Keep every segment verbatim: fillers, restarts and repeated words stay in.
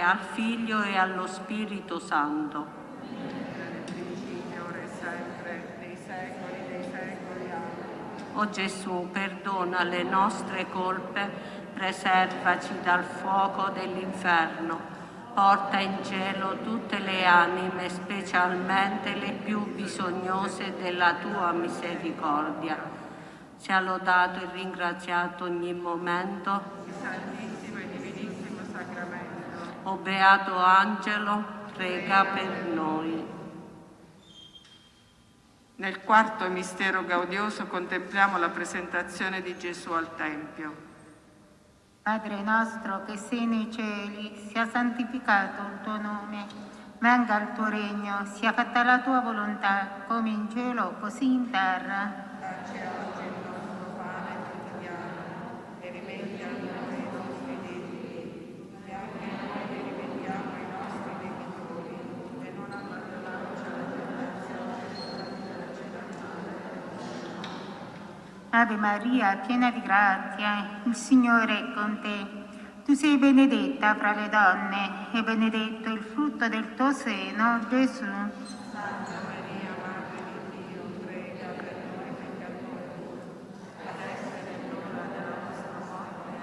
Padre, al Figlio e allo Spirito Santo. Ora e sempre, nei secoli dei secoli. Amen. O Gesù, perdona le nostre colpe, preservaci dal fuoco dell'inferno. Porta in cielo tutte le anime, specialmente le più bisognose della tua misericordia. Sia lodato e ringraziato ogni momento Il Santissimo e Divinissimo Sacramento. O Beato Angelo, prega per noi. Nel quarto mistero gaudioso contempliamo la presentazione di Gesù al Tempio. Padre nostro che sei nei cieli, sia santificato il tuo nome, venga il tuo regno, sia fatta la tua volontà, come in cielo, così in terra. Dacci oggi il nostro pane quotidiano e rimetti a noi i nostri debiti, che anche noi li rimettiamo ai nostri debitori, e non abbandonarci alla tentazione, Ave Maria, piena di grazia, il Signore è con te. Tu sei benedetta fra le donne e benedetto il frutto del tuo seno, Gesù. Santa Maria, Madre di Dio, prega per noi peccatori, adesso è l'ora della nostra morte.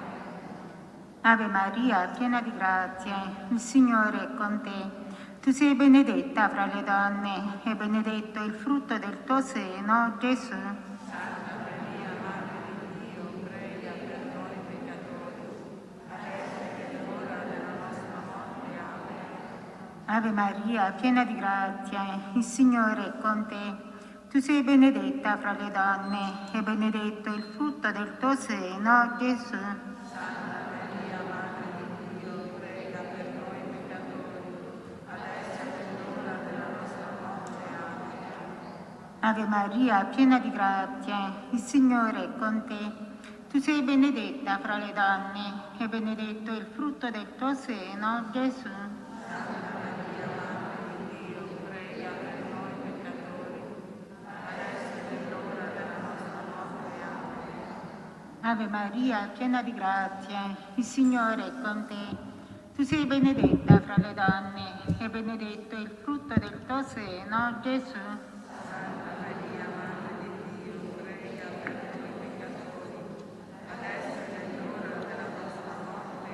Amen. Ave Maria, piena di grazia, il Signore è con te. Tu sei benedetta fra le donne e benedetto il frutto del tuo seno, Gesù. Santa Maria, Madre di Dio, prega per noi peccatori, adesso è l'ora della nostra morte. Amen. Ave Maria, piena di grazia, il Signore è con te. Tu sei benedetta fra le donne e benedetto il frutto del tuo seno, Gesù. Santa Maria, Madre di Dio, prega per noi peccatori, adesso è l'ora della nostra morte. Amen. Ave Maria, piena di grazia, il Signore è con te. Tu sei benedetta fra le donne e benedetto il frutto del tuo seno, Gesù. Santa Maria, Madre di Dio, prega per noi peccatori, adesso è l'ora della nostra morte. Amen. Ave Maria, piena di grazia, il Signore è con te. Tu sei benedetta fra le donne e benedetto il frutto del tuo seno, Gesù. Santa Maria, Madre di Dio, prega per noi peccatori, adesso è l'ora della nostra morte.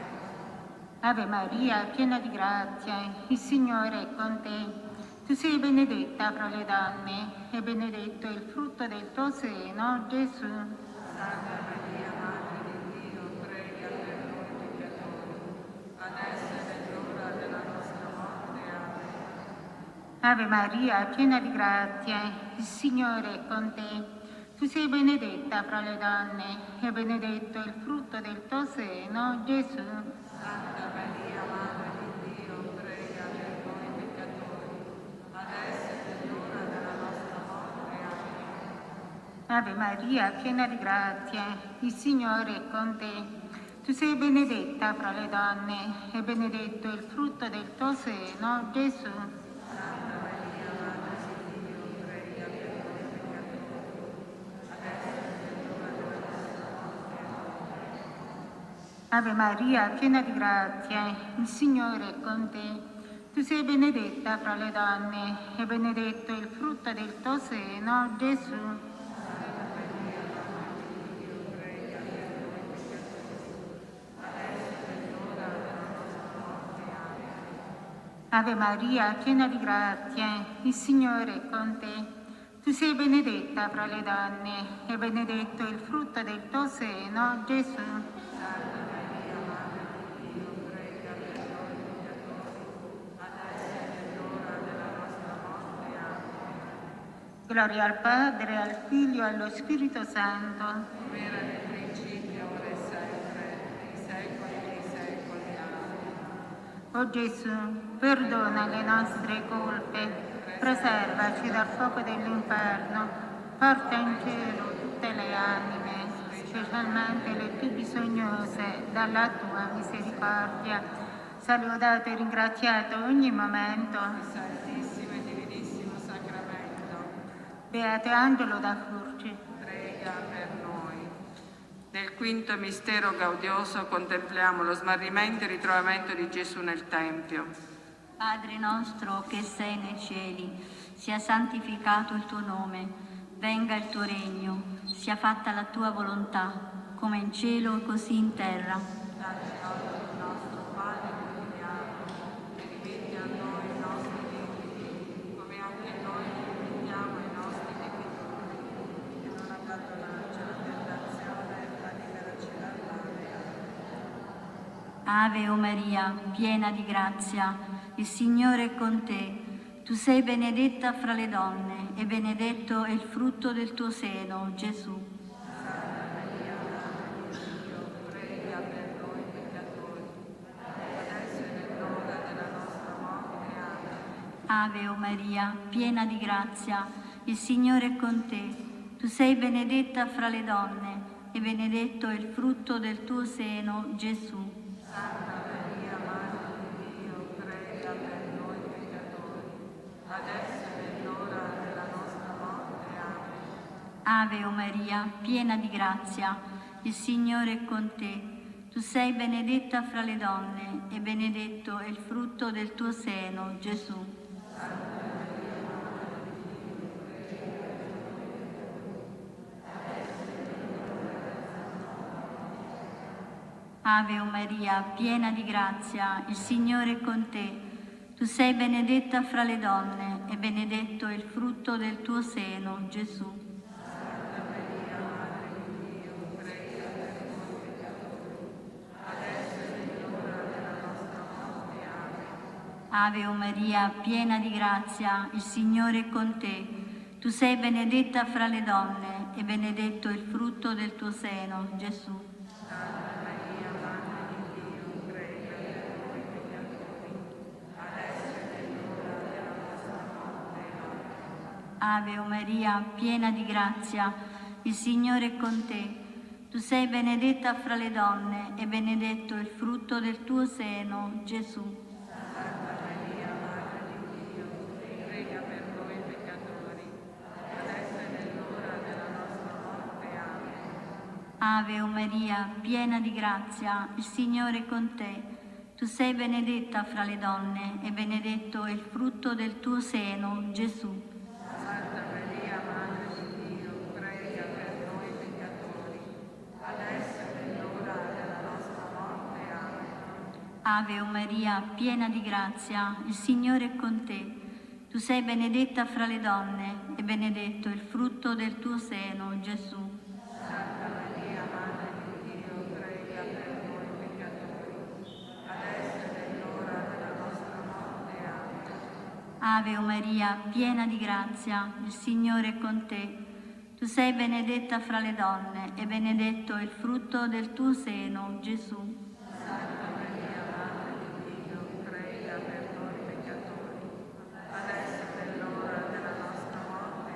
Amen. Ave Maria, piena di grazia, il Signore è con te. Tu sei benedetta fra le donne e benedetto il frutto del tuo seno, Gesù. Santa Maria, Madre di Dio, prega per noi peccatori, adesso è l'ora della nostra morte. Amen. Ave Maria, piena di grazia, il Signore è con te. Tu sei benedetta fra le donne e benedetto il frutto del tuo seno, Gesù. Santa Maria, Madre di Dio, prega per noi peccatori, adesso è l'ora della nostra morte. Amen. Ave Maria, piena di grazia, il Signore è con te. Tu sei benedetta fra le donne e benedetto il frutto del tuo seno, Gesù. Santa Maria, Madre di Dio, prega per noi peccatori, adesso è l'ora della nostra morte. Amen. Ave Maria, piena di grazia, il Signore è con te. Tu sei benedetta fra le donne e benedetto il frutto del tuo seno, Gesù. Ave Maria, piena di grazia, il Signore è con te. Tu sei benedetta fra le donne e benedetto il frutto del tuo seno, Gesù. Santa Maria, Madre di Dio, prega per noi peccatori, adesso è l'ora della nostra morte. Amen. Gloria al Padre, al Figlio e allo Spirito Santo. Come era nel principio, ora e sempre, nei secoli dei secoli. Amen. O Gesù, perdona le nostre colpe, preservaci dal fuoco dell'inferno, porta in cielo tutte le anime, specialmente le più bisognose dalla tua misericordia. Sia lodato e ringraziato ogni momento. Il Santissimo e Divinissimo Sacramento. Beato Angelo da Furci. Prega per noi. Nel quinto mistero gaudioso contempliamo lo smarrimento e il ritrovamento di Gesù nel Tempio. Padre nostro che sei nei cieli, sia santificato il tuo nome, venga il tuo regno, sia fatta la tua volontà, come in cielo così in terra. Dacci oggi il nostro pane quotidiano e rimetti a noi i nostri debiti, come anche noi rimettiamo ai nostri debitori. E non abbandonarci alla tentazione, ma liberaci dal male. Ave o Maria, piena di grazia, il Signore è con te. Tu sei benedetta fra le donne e benedetto è il frutto del tuo seno, Gesù. Santa Maria, Madre di Dio, prega per noi peccatori, adesso è nell'ora della nostra morte. Amen. Ave o Maria, piena di grazia, il Signore è con te. Tu sei benedetta fra le donne e benedetto è il frutto del tuo seno, Gesù. Santa Maria, Madre di Dio, prega per noi peccatori, adesso è nell'ora della nostra morte. Amen. Ave o Maria, piena di grazia, il Signore è con te. Tu sei benedetta fra le donne e benedetto è il frutto del tuo seno, Gesù. Ave o Maria, piena di grazia, il Signore è con te. Tu sei benedetta fra le donne e benedetto è il frutto del tuo seno, Gesù. Santa Maria, Madre di Dio, prega per noi peccatori, adesso è nell'ora della nostra morte. Amen. Ave o Maria, piena di grazia, il Signore è con te. Tu sei benedetta fra le donne e benedetto è il frutto del tuo seno, Gesù. Santa Maria, Madre di Dio, prega per noi peccatori, adesso è nell'ora della nostra morte. Amen. Ave o Maria, piena di grazia, il Signore è con te. Tu sei benedetta fra le donne e benedetto è il frutto del tuo seno, Gesù. Santa Maria, Madre di Dio, prega per noi peccatori, adesso è nell'ora della nostra morte. Amen. Ave o Maria, piena di grazia, il Signore è con te. Tu sei benedetta fra le donne e benedetto è il frutto del tuo seno, Gesù. Santa Maria, Madre di Dio, prega per noi peccatori, adesso è nell'ora della nostra morte. Amen. Ave o Maria, piena di grazia, il Signore è con te. Tu sei benedetta fra le donne e benedetto è il frutto del tuo seno, Gesù. Santa Maria, Madre di Dio, prega per noi peccatori, adesso è nell'ora della nostra morte. Amen. Ave o Maria, piena di grazia, il Signore è con te. Tu sei benedetta fra le donne e benedetto è il frutto del tuo seno, Gesù. Santa Maria, Madre di Dio, prega per noi peccatori, adesso è nell'ora della nostra morte.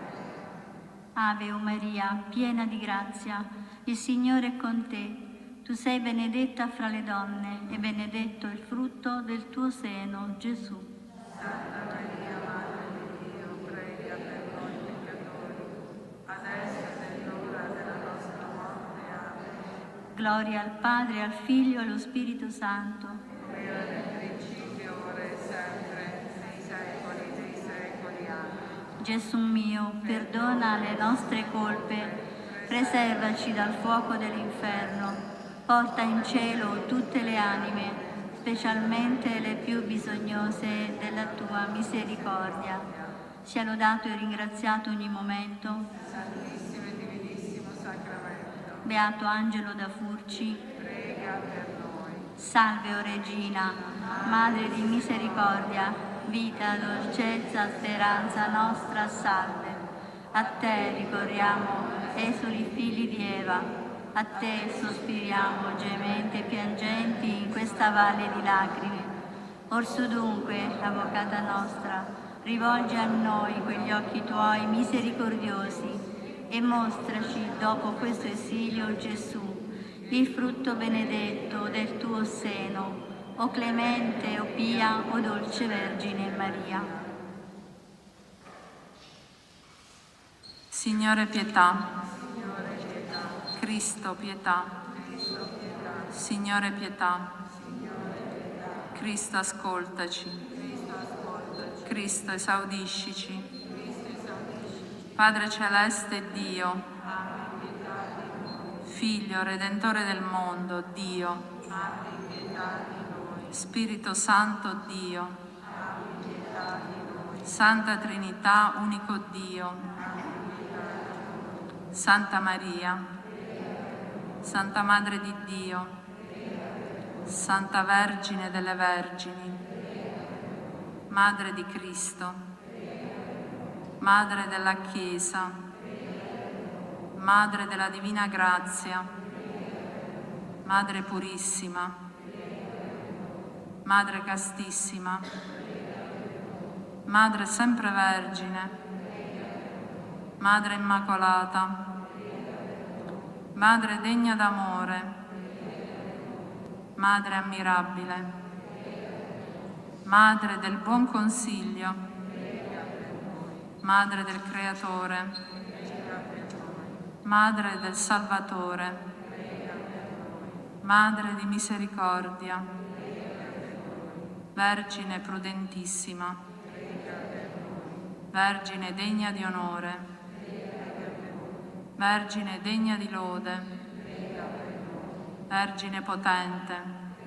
Amen. Ave o Maria, piena di grazia, il Signore è con te. Tu sei benedetta fra le donne e benedetto è il frutto del tuo seno, Gesù. Santa Maria, Madre di Dio, prega per noi peccatori, adesso è nell'ora della nostra morte. Amen. Gloria al Padre, al Figlio e allo Spirito Santo. Come era nel principio, ora e sempre, nei secoli dei secoli. Amen. Gesù mio, perdona le nostre colpe, preservaci dal fuoco dell'inferno, porta in cielo tutte le anime, specialmente le più bisognose della tua misericordia. Sia lodato e ringraziato ogni momento. Santissimo e Divinissimo Sacramento, Beato Angelo da Furci. prega per noi. Salve, o Regina, Madre di misericordia, vita, dolcezza, speranza nostra, salve. A te ricorriamo, esuli figli di Eva, a te sospiriamo, gementi e piangenti in questa valle di lacrime. Orsù dunque, avvocata nostra, rivolgi a noi quegli occhi tuoi misericordiosi e mostraci, dopo questo esilio, Gesù, il frutto benedetto del tuo seno, o clemente, o pia, o dolce Vergine Maria. Signore pietà, Cristo, pietà. Signore, pietà. Cristo, ascoltaci. Cristo, esaudiscici. Padre celeste, Dio, Figlio, Redentore del mondo, Dio, Spirito Santo, Dio, Santa Trinità, unico Dio, Santa Maria, Santa Madre di Dio, Santa Vergine delle Vergini, Madre di Cristo, Madre della Chiesa, Madre della Divina Grazia, Madre Purissima, Madre Castissima, Madre Sempre Vergine, Madre Immacolata, Madre degna d'amore, Madre ammirabile, Madre del buon consiglio, Madre del Creatore, Madre del Salvatore, Madre di misericordia, Vergine prudentissima, Vergine degna di onore, Vergine degna di lode, Vergine potente,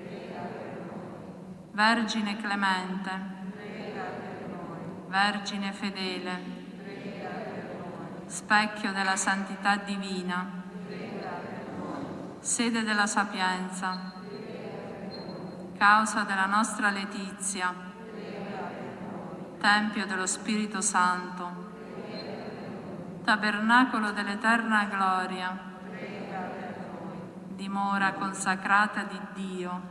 Vergine clemente, Vergine fedele, specchio della santità divina, sede della sapienza, causa della nostra letizia, tempio dello Spirito Santo, tabernacolo dell'eterna gloria, dimora consacrata di Dio,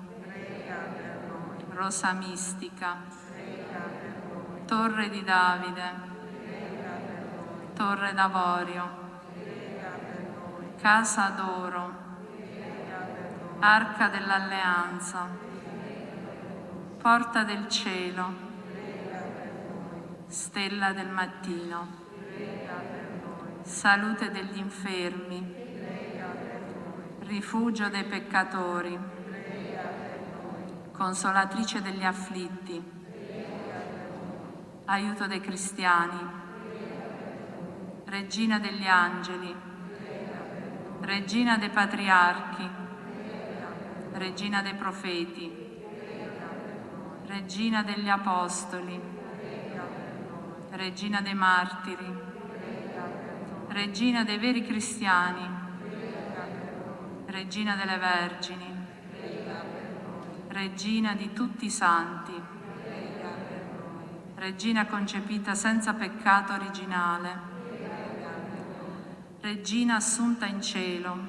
rosa mistica, Torre di Davide, Torre d'Avorio, Casa d'Oro, Arca dell'Alleanza, Porta del Cielo, Stella del Mattino, Salute degli infermi, Rifugio dei peccatori, Consolatrice degli afflitti, Aiuto dei cristiani, Regina degli angeli, Regina dei patriarchi, Regina dei profeti, Regina degli apostoli, Regina dei martiri, Regina dei veri cristiani, Regina delle vergini, Regina di tutti i santi, Regina concepita senza peccato originale, Regina assunta in cielo,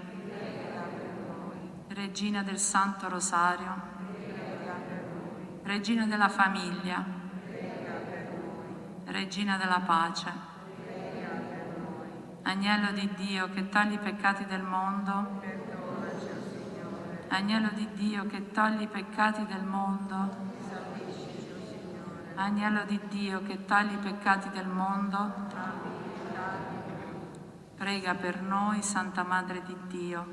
Regina del Santo Rosario, Regina della famiglia, Regina della pace, Agnello di Dio che togli i peccati del mondo, Agnello di Dio che togli i peccati del mondo, Agnello di Dio che togli i peccati del mondo, prega per noi, Santa Madre di Dio.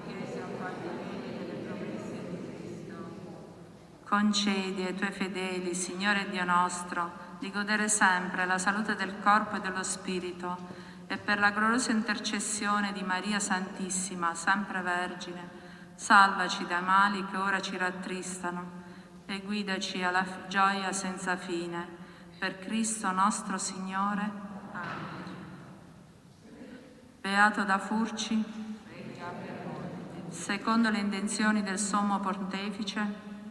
Concedi ai Tuoi fedeli, Signore Dio nostro, di godere sempre la salute del corpo e dello spirito, e per la gloriosa intercessione di Maria Santissima, sempre Vergine, salvaci dai mali che ora ci rattristano, e guidaci alla gioia senza fine, per Cristo nostro Signore. Amen. Beato da Furci, secondo le intenzioni del Sommo Pontefice,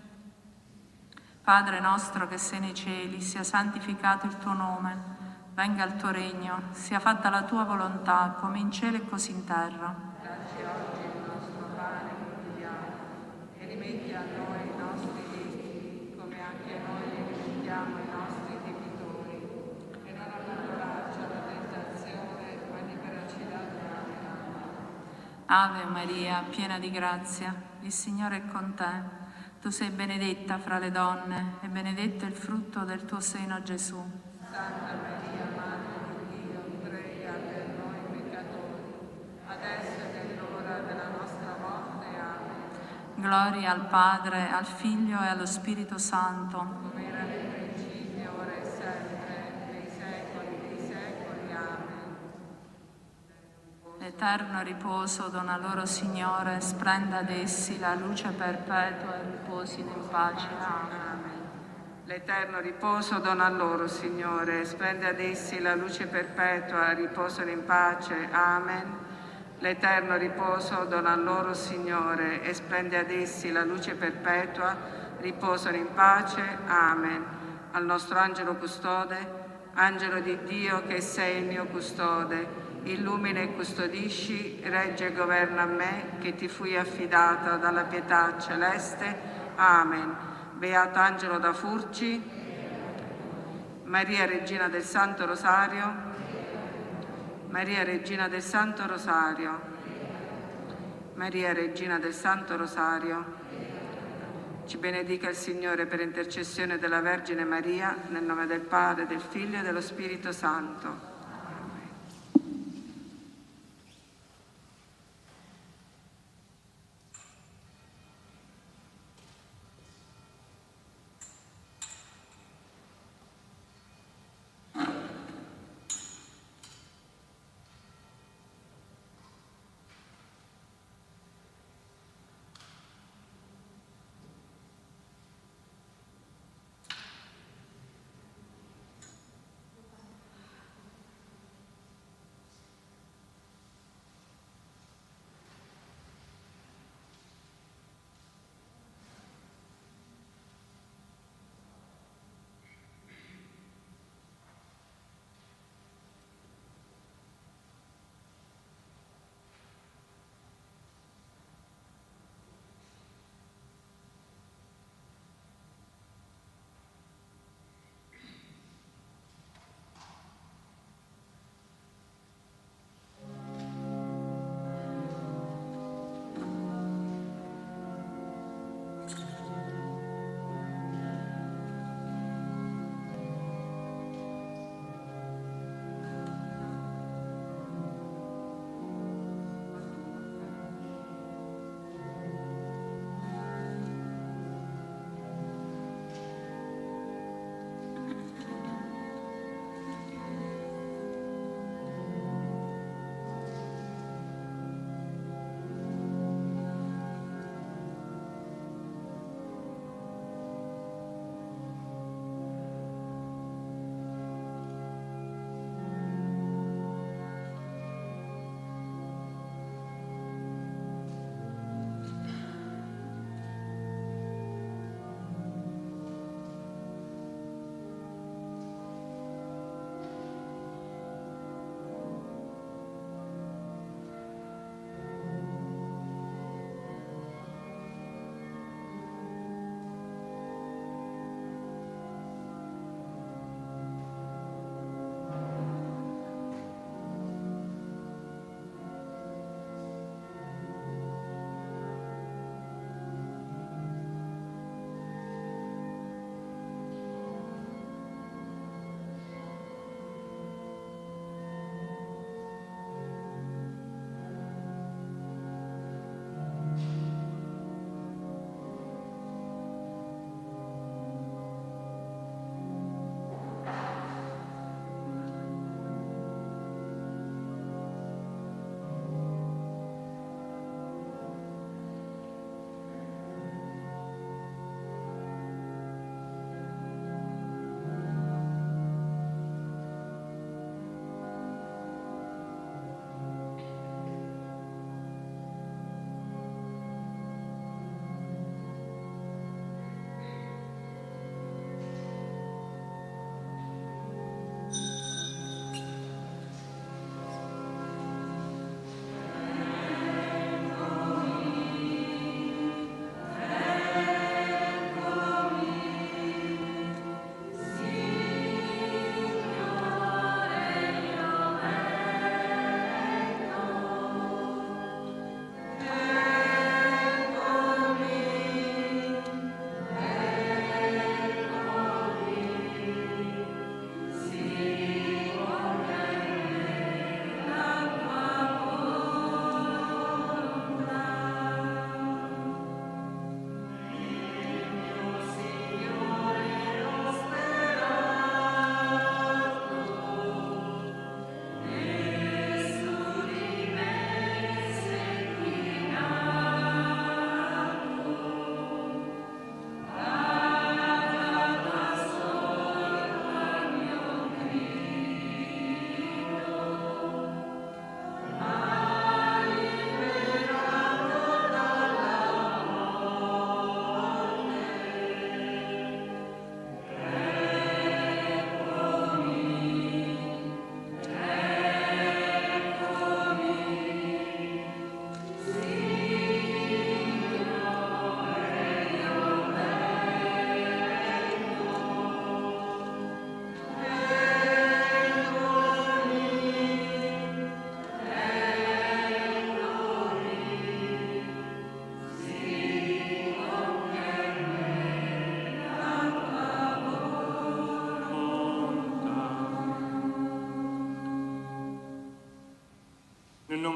Padre nostro che sei nei cieli, sia santificato il Tuo nome, venga il Tuo regno, sia fatta la Tua volontà, come in cielo e così in terra. Dacci oggi il nostro pane quotidiano e rimetti a noi i nostri debiti, come anche noi li rimettiamo ai nostri debitori. E non abbandonarci alla tentazione, ma liberaci dal male. Ave Maria, piena di grazia, il Signore è con te. Tu sei benedetta fra le donne e benedetto il frutto del tuo seno, Gesù. Santa Maria, Madre di Dio, prega per noi peccatori, adesso è nell'ora Gloria al Padre, al Figlio e allo Spirito Santo. come era nel principio, ora e sempre, nei secoli dei secoli. Amen. Eterno riposo dona loro, Signore, splenda ad essi la luce perpetua e riposino in pace. Amen. L'eterno riposo dona a loro, Signore, splende ad essi la luce perpetua, riposano in pace. Amen. L'eterno riposo dona a loro, Signore, e splende ad essi la luce perpetua, riposano in pace. Amen. Al nostro angelo custode, angelo di Dio che sei il mio custode, illumina e custodisci, regge e governa a me, che ti fui affidata dalla pietà celeste. Amen. Beato Angelo da Furci, Maria Regina del Santo Rosario, Maria Regina del Santo Rosario, Maria Regina del Santo Rosario, ci benedica il Signore per intercessione della Vergine Maria, nel nome del Padre, del Figlio e dello Spirito Santo.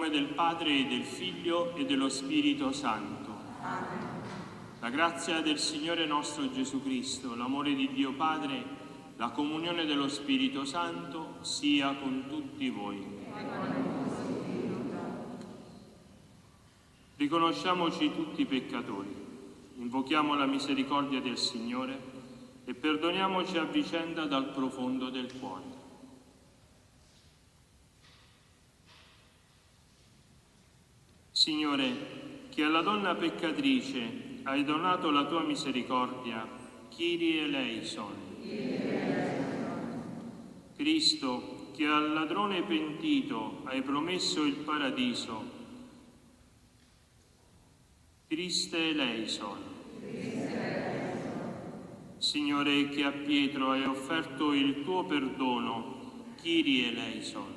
nome del Padre, e del Figlio e dello Spirito Santo. Amen. La grazia del Signore nostro Gesù Cristo, l'amore di Dio Padre, la comunione dello Spirito Santo sia con tutti voi. Riconosciamoci tutti peccatori, invochiamo la misericordia del Signore e perdoniamoci a vicenda dal profondo del cuore. Signore, che alla donna peccatrice hai donato la tua misericordia, Kyrie eleison. Cristo, che al ladrone pentito hai promesso il paradiso, Christe eleison. Signore, che a Pietro hai offerto il tuo perdono, Kyrie eleison.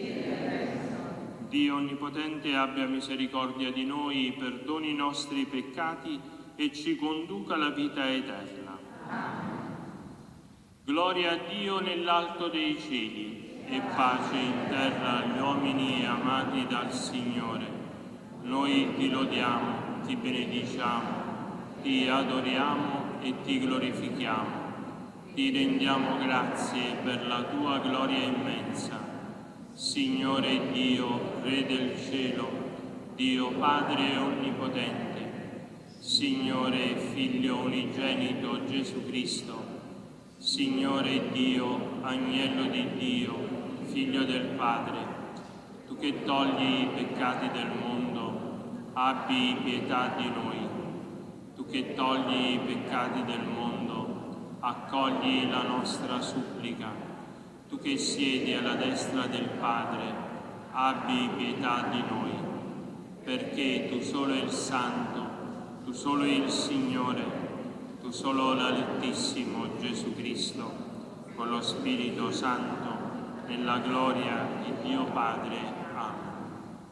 Dio Onnipotente abbia misericordia di noi, perdoni i nostri peccati e ci conduca alla vita eterna. Gloria a Dio nell'alto dei cieli e pace in terra agli uomini amati dal Signore. Noi ti lodiamo, ti benediciamo, ti adoriamo e ti glorifichiamo. Ti rendiamo grazie per la tua gloria immensa. Signore Dio, Re del cielo, Dio Padre Onnipotente, Signore Figlio unigenito Gesù Cristo, Signore Dio, Agnello di Dio, Figlio del Padre, tu che togli i peccati del mondo, abbi pietà di noi. Tu che togli i peccati del mondo, accogli la nostra supplica. Tu che siedi alla destra del Padre, abbi pietà di noi, perché tu solo il Santo, tu solo il Signore, tu solo l'Altissimo Gesù Cristo, con lo Spirito Santo, nella gloria di Dio Padre. Amen.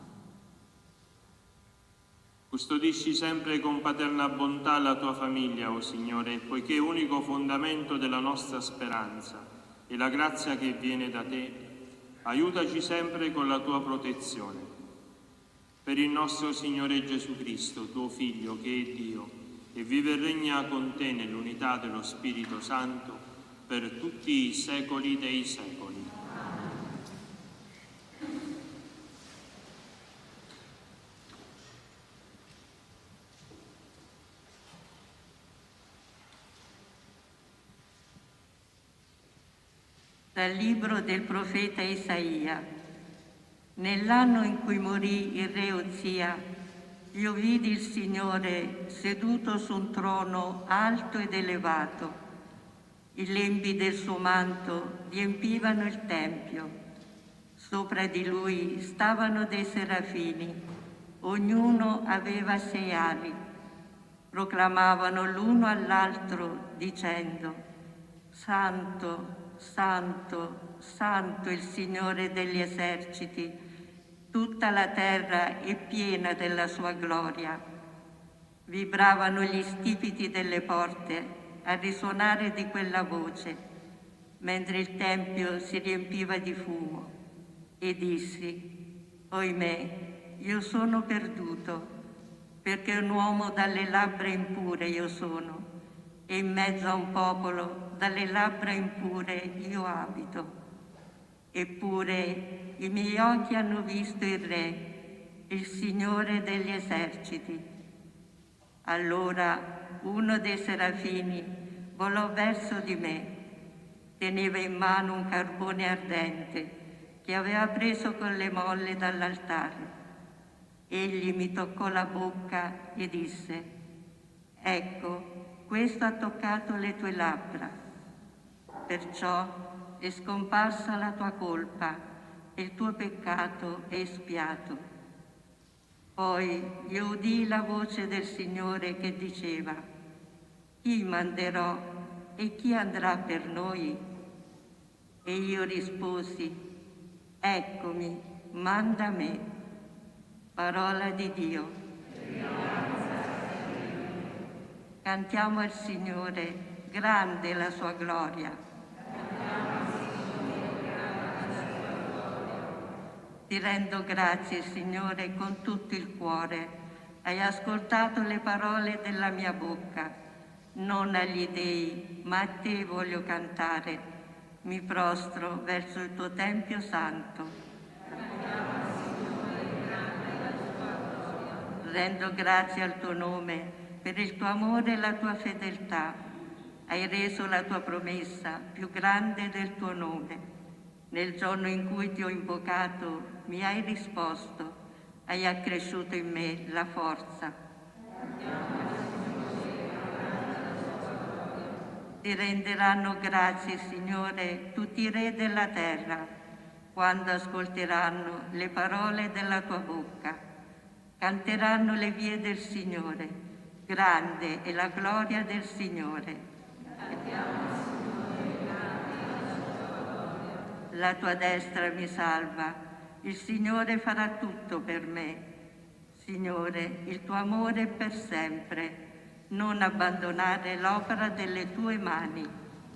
Custodisci sempre con paterna bontà la tua famiglia, o Signore, poiché unico fondamento della nostra speranza e la grazia che viene da te, aiutaci sempre con la tua protezione. Per il nostro Signore Gesù Cristo, tuo Figlio, che è Dio, e vive e regna con te nell'unità dello Spirito Santo, per tutti i secoli dei secoli. Dal libro del profeta Isaia. Nell'anno in cui morì il re Uzia, io vidi il Signore seduto su un trono alto ed elevato. I lembi del suo manto riempivano il tempio. Sopra di lui stavano dei serafini, ognuno aveva sei ali. Proclamavano l'uno all'altro dicendo: Santo, Santo, Santo il Signore degli eserciti, tutta la terra è piena della sua gloria. Vibravano gli stipiti delle porte al risuonare di quella voce, mentre il tempio si riempiva di fumo, e dissi: oimè, io sono perduto, perché un uomo dalle labbra impure io sono, e in mezzo a un popolo dalle labbra impure io abito. Eppure i miei occhi hanno visto il Re, il Signore degli eserciti. Allora uno dei serafini volò verso di me, teneva in mano un carbone ardente che aveva preso con le molle dall'altare. Egli mi toccò la bocca e disse: ecco, questo ha toccato le tue labbra, perciò è scomparsa la tua colpa e il tuo peccato è espiato. Poi io udii la voce del Signore che diceva: chi manderò e chi andrà per noi? E io risposi: eccomi, manda me. Parola di Dio. Cantiamo al Signore, grande la sua gloria. Ti rendo grazie, Signore, con tutto il cuore. Hai ascoltato le parole della mia bocca. Non agli dei, ma a te voglio cantare. Mi prostro verso il tuo Tempio santo. Rendo grazie al tuo nome per il tuo amore e la tua fedeltà. Hai reso la tua promessa più grande del tuo nome. Nel giorno in cui ti ho invocato, mi hai risposto, hai accresciuto in me la forza. Ti renderanno grazie, Signore, tutti i re della terra, quando ascolteranno le parole della tua bocca. Canteranno le vie del Signore, grande è la gloria del Signore. La tua destra mi salva, il Signore farà tutto per me. Signore, il tuo amore è per sempre, non abbandonare l'opera delle tue mani.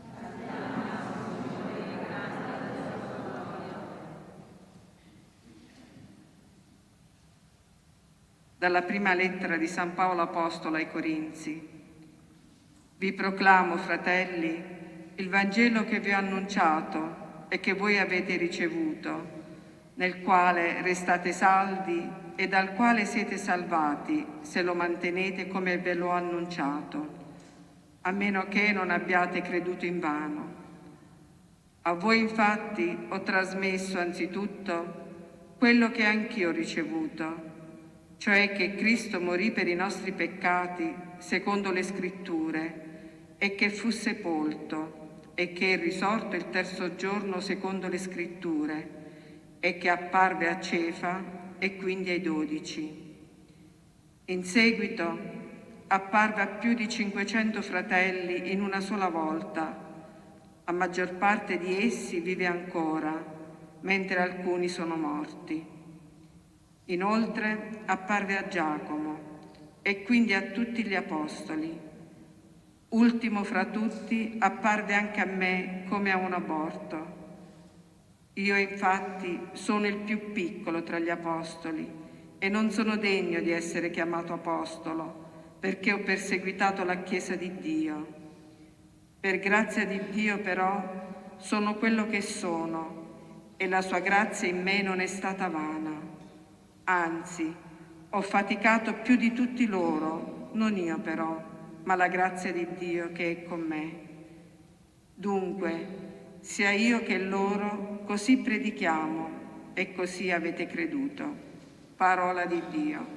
Dalla prima lettera di San Paolo Apostolo ai Corinzi. Vi proclamo, fratelli, il Vangelo che vi ho annunciato e che voi avete ricevuto, nel quale restate saldi e dal quale siete salvati, se lo mantenete come ve l'ho annunciato, a meno che non abbiate creduto invano. A voi infatti ho trasmesso anzitutto quello che anch'io ho ricevuto, cioè che Cristo morì per i nostri peccati, secondo le Scritture, e che fu sepolto, e che è risorto il terzo giorno secondo le Scritture, e che apparve a Cefa e quindi ai dodici. In seguito apparve a più di cinquecento fratelli in una sola volta. La maggior parte di essi vive ancora, mentre alcuni sono morti. Inoltre apparve a Giacomo e quindi a tutti gli apostoli. Ultimo fra tutti apparve anche a me come a un aborto. Io infatti sono il più piccolo tra gli apostoli e non sono degno di essere chiamato apostolo, perché ho perseguitato la Chiesa di Dio. Per grazia di Dio però sono quello che sono e la sua grazia in me non è stata vana. Anzi, ho faticato più di tutti loro, non io però, ma la grazia di Dio che è con me. Dunque, sia io che loro, così predichiamo e così avete creduto. Parola di Dio.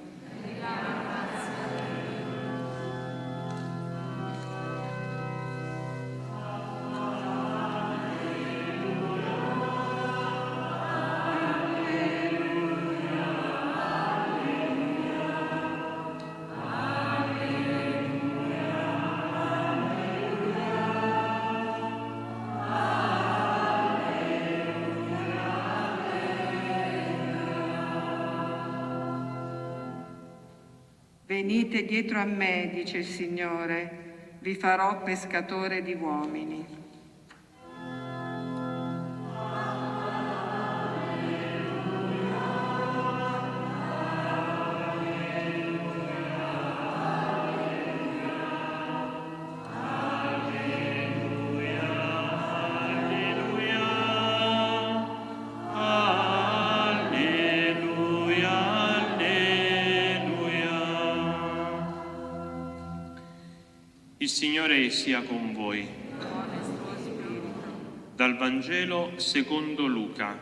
Venite dietro a me, dice il Signore, vi farò pescatore di uomini. Il Signore sia con voi. Dal Vangelo secondo Luca.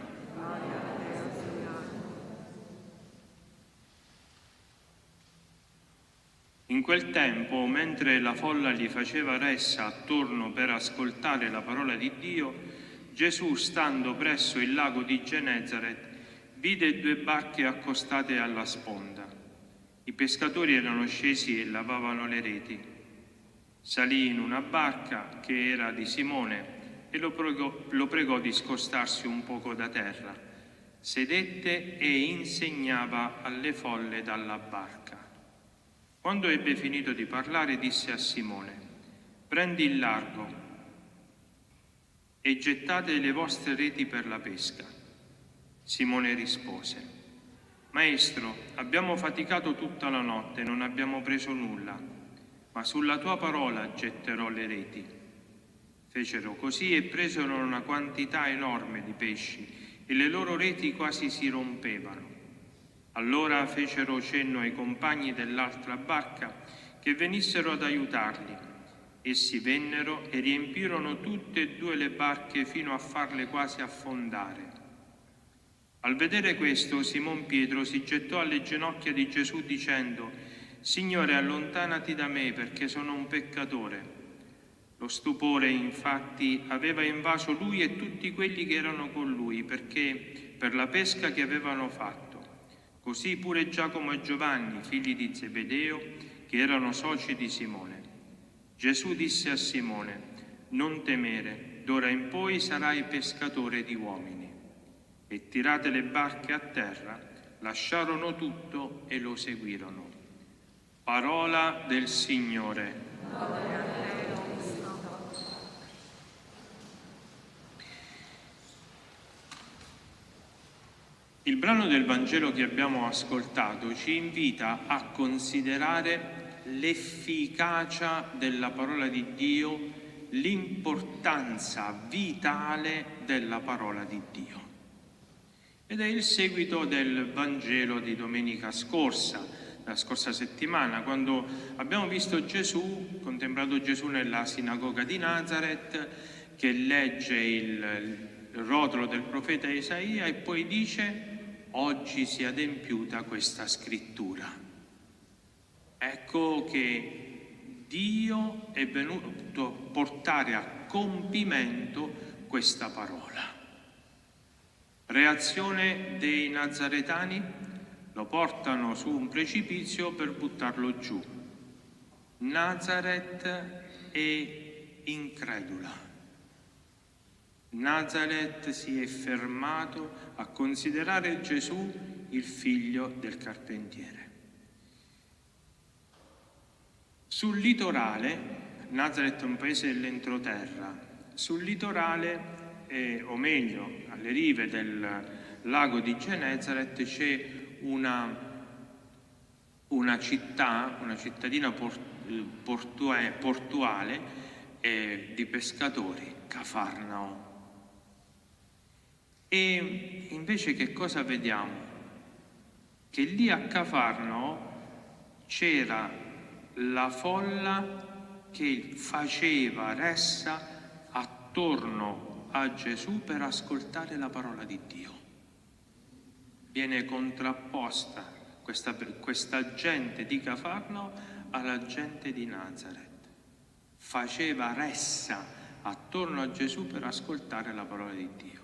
In quel tempo, mentre la folla gli faceva ressa attorno per ascoltare la parola di Dio, Gesù, stando presso il lago di Genesaret, vide due barche accostate alla sponda. I pescatori erano scesi e lavavano le reti. Salì in una barca che era di Simone e lo pregò, lo pregò di scostarsi un poco da terra. Sedette e insegnava alle folle dalla barca. Quando ebbe finito di parlare, disse a Simone: «Prendi il largo e gettate le vostre reti per la pesca». Simone rispose: Maestro, abbiamo faticato tutta la notte e non abbiamo preso nulla, ma sulla tua parola getterò le reti. Fecero così e presero una quantità enorme di pesci e le loro reti quasi si rompevano. Allora fecero cenno ai compagni dell'altra barca che venissero ad aiutarli. Essi vennero e riempirono tutte e due le barche fino a farle quasi affondare. Al vedere questo, Simon Pietro si gettò alle ginocchia di Gesù dicendo: Signore, allontanati da me, perché sono un peccatore. Lo stupore, infatti, aveva invaso lui e tutti quelli che erano con lui, perché per la pesca che avevano fatto. Così pure Giacomo e Giovanni, figli di Zebedeo, che erano soci di Simone. Gesù disse a Simone: Non temere, d'ora in poi sarai pescatore di uomini. E tirate le barche a terra, lasciarono tutto e lo seguirono. Parola del Signore. Il brano del Vangelo che abbiamo ascoltato ci invita a considerare l'efficacia della parola di Dio, l'importanza vitale della parola di Dio. Ed è il seguito del Vangelo di domenica scorsa, la scorsa settimana, quando abbiamo visto Gesù, contemplato Gesù nella sinagoga di Nazareth, che legge il, il rotolo del profeta Isaia e poi dice: oggi si è adempiuta questa scrittura. Ecco che Dio è venuto a portare a compimento questa parola. Reazione dei nazaretani: lo portano su un precipizio per buttarlo giù. Nazaret è incredula. Nazaret si è fermato a considerare Gesù il figlio del carpentiere. Sul litorale, Nazaret è un paese dell'entroterra, sul litorale Eh, o meglio, alle rive del lago di Genesaret c'è una, una città, una cittadina port, portue, portuale eh, di pescatori, Cafarnao. E invece che cosa vediamo? Che lì a Cafarnao c'era la folla che faceva ressa attorno a Gesù per ascoltare la parola di Dio. Viene contrapposta questa, questa gente di Cafarnao alla gente di Nazaret. Faceva ressa attorno a Gesù per ascoltare la parola di Dio.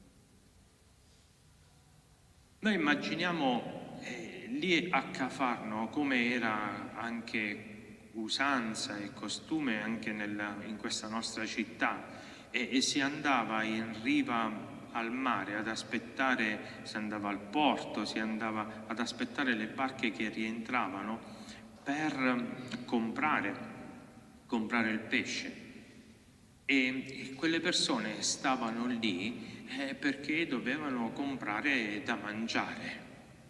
Noi immaginiamo eh, lì a Cafarnao, come era anche usanza e costume anche nella, in questa nostra città, E, e si andava in riva al mare ad aspettare, si andava al porto, si andava ad aspettare le barche che rientravano per comprare, comprare il pesce. E, e quelle persone stavano lì eh, perché dovevano comprare da mangiare.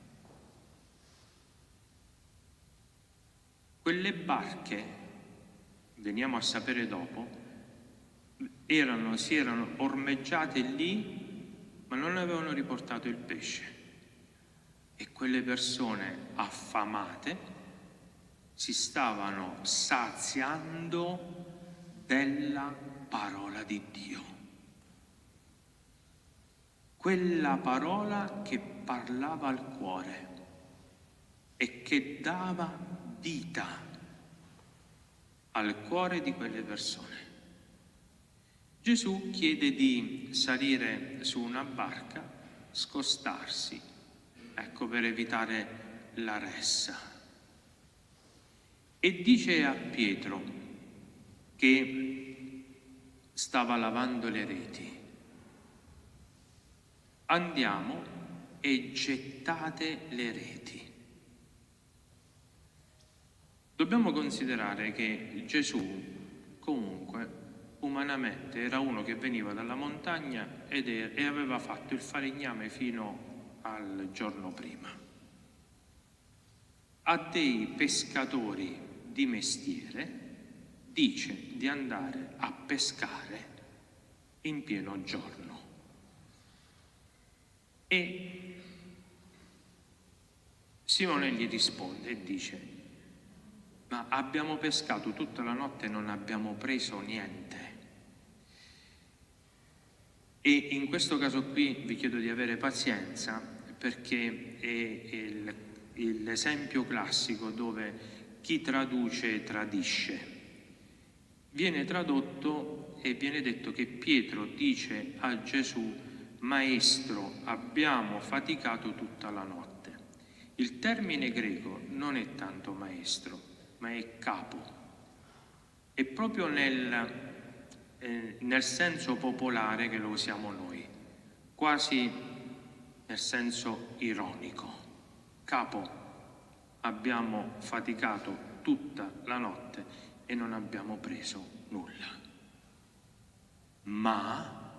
Quelle barche, veniamo a sapere dopo, Erano, si erano ormeggiate lì, ma non avevano riportato il pesce. E quelle persone affamate si stavano saziando della parola di Dio. Quella parola che parlava al cuore e che dava vita al cuore di quelle persone. Gesù chiede di salire su una barca, scostarsi, ecco, per evitare la ressa. E dice a Pietro, che stava lavando le reti: andiamo e gettate le reti. Dobbiamo considerare che Gesù comunque umanamente era uno che veniva dalla montagna ed è, e aveva fatto il falegname fino al giorno prima. A dei pescatori di mestiere dice di andare a pescare in pieno giorno. E Simone gli risponde e dice: ma abbiamo pescato tutta la notte e non abbiamo preso niente. E in questo caso qui vi chiedo di avere pazienza, perché è il, l'esempio classico dove chi traduce tradisce. Viene tradotto e viene detto che Pietro dice a Gesù: Maestro, abbiamo faticato tutta la notte. Il termine greco non è tanto maestro, ma è capo. È proprio nel, eh, nel senso popolare che lo usiamo noi, quasi nel senso ironico. Capo, abbiamo faticato tutta la notte e non abbiamo preso nulla. Ma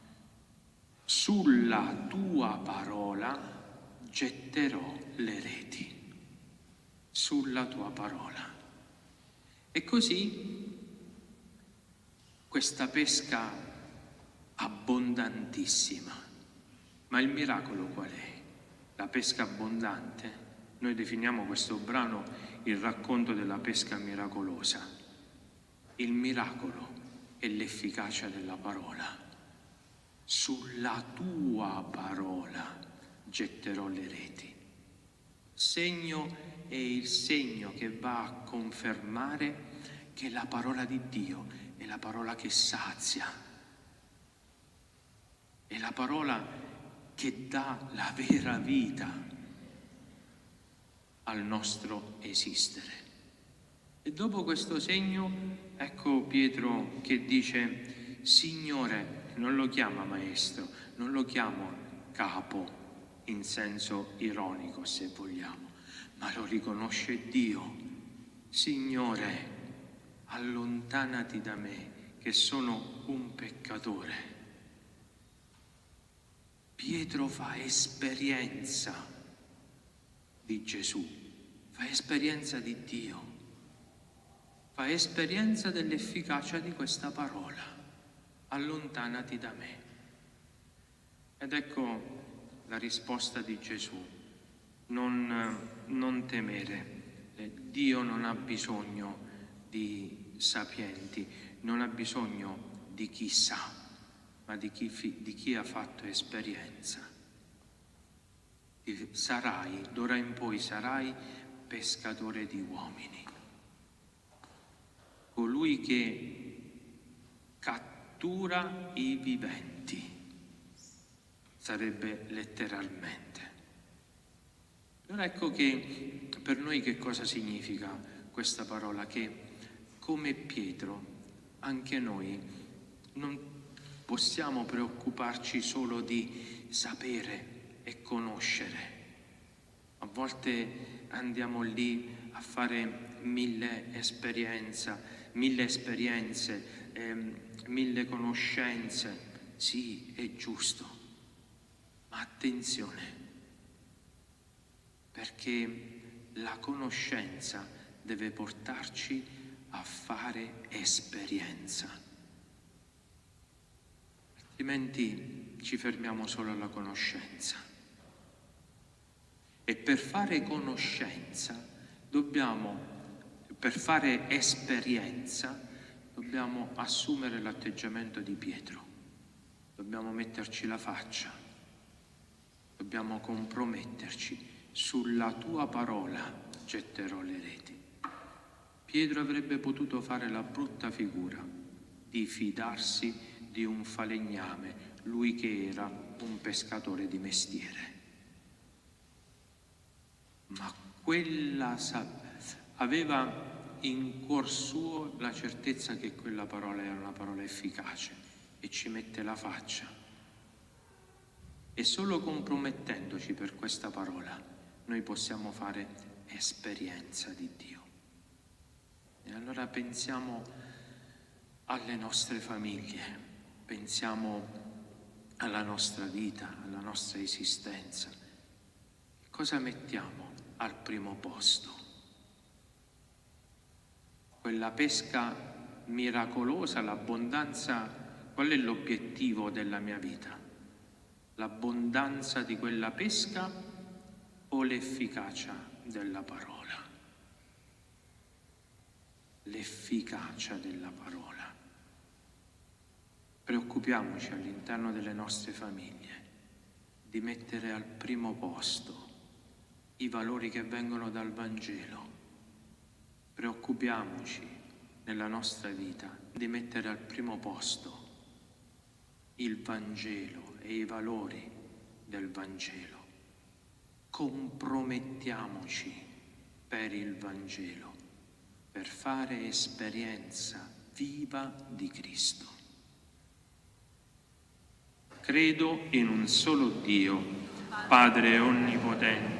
sulla tua parola getterò le reti, sulla tua parola. E così questa pesca abbondantissima. Ma il miracolo qual è? La pesca abbondante? Noi definiamo questo brano il racconto della pesca miracolosa. Il miracolo è l'efficacia della parola. Sulla tua parola getterò le reti. Segno è il segno che va a confermare che la parola di Dio è la parola che sazia, è la parola che dà la vera vita al nostro esistere. E dopo questo segno, ecco Pietro che dice: Signore, non lo chiama maestro, non lo chiama capo in senso ironico, se vogliamo, ma lo riconosce Dio. Signore, allontanati da me, che sono un peccatore. Pietro fa esperienza di Gesù, fa esperienza di Dio, fa esperienza dell'efficacia di questa parola: allontanati da me. Ed ecco la risposta di Gesù: non, non temere, eh, Dio non ha bisogno di sapienti, non ha bisogno di chi sa, ma di chi, di chi ha fatto esperienza. Sarai, d'ora in poi sarai pescatore di uomini, colui che cattura i viventi, sarebbe letteralmente. Allora ecco che per noi che cosa significa questa parola? Che come Pietro anche noi non possiamo preoccuparci solo di sapere e conoscere. A volte andiamo lì a fare mille esperienze, mille esperienze, ehm, mille conoscenze. Sì, è giusto. Ma attenzione, perché la conoscenza deve portarci a fare esperienza. Altrimenti ci fermiamo solo alla conoscenza. E per fare conoscenza dobbiamo, per fare esperienza, dobbiamo assumere l'atteggiamento di Pietro. Dobbiamo metterci la faccia. Dobbiamo comprometterci. Sulla tua parola getterò le reti. Pietro avrebbe potuto fare la brutta figura di fidarsi di un falegname, lui che era un pescatore di mestiere. Ma quella aveva in cuor suo la certezza che quella parola era una parola efficace e ci mette la faccia. E solo compromettendoci per questa parola noi possiamo fare esperienza di Dio. E allora pensiamo alle nostre famiglie, pensiamo alla nostra vita, alla nostra esistenza. Cosa mettiamo al primo posto? Quella pesca miracolosa, l'abbondanza, qual è l'obiettivo della mia vita? L'abbondanza di quella pesca o l'efficacia della parola? L'efficacia della parola. Preoccupiamoci all'interno delle nostre famiglie di mettere al primo posto i valori che vengono dal Vangelo. Preoccupiamoci nella nostra vita di mettere al primo posto il Vangelo e i valori del Vangelo. Compromettiamoci per il Vangelo, per fare esperienza viva di Cristo. Credo in un solo Dio, Padre onnipotente,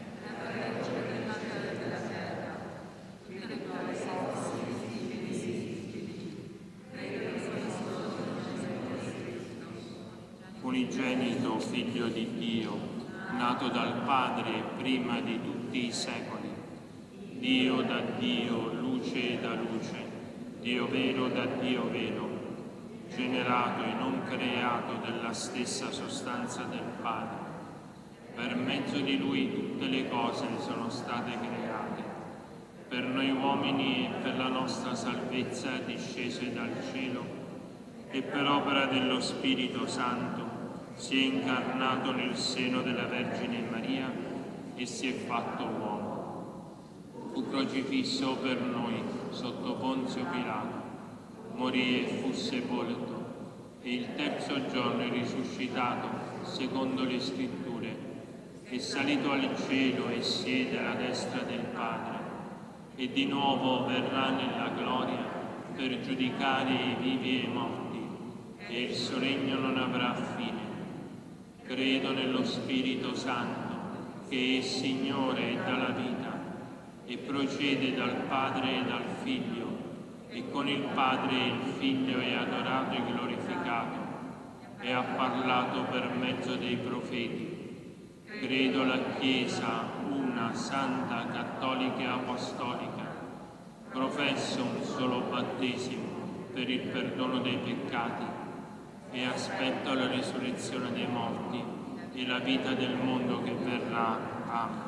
unigenito Figlio di Dio, nato dal Padre prima di tutti i secoli, Dio da Dio, luce da luce, Dio vero da Dio vero, generato e non creato della stessa sostanza del Padre. Per mezzo di Lui tutte le cose sono state create. Per noi uomini e per la nostra salvezza discese dal cielo e per opera dello Spirito Santo si è incarnato nel seno della Vergine Maria e si è fatto uomo. Fu crocifisso per noi sotto Ponzio Pilato, morì e fu sepolto, e il terzo giorno è risuscitato, secondo le Scritture, è salito al cielo e siede alla destra del Padre, e di nuovo verrà nella gloria per giudicare i vivi e i morti, e il suo regno non avrà fine. Credo nello Spirito Santo, che è Signore e dà la vita, e procede dal Padre e dal Figlio, e con il Padre e il Figlio è adorato e glorificato, e ha parlato per mezzo dei profeti. Credo la Chiesa, una, santa, cattolica e apostolica. Professo un solo battesimo per il perdono dei peccati e aspetto la risurrezione dei morti e la vita del mondo che verrà. Amen.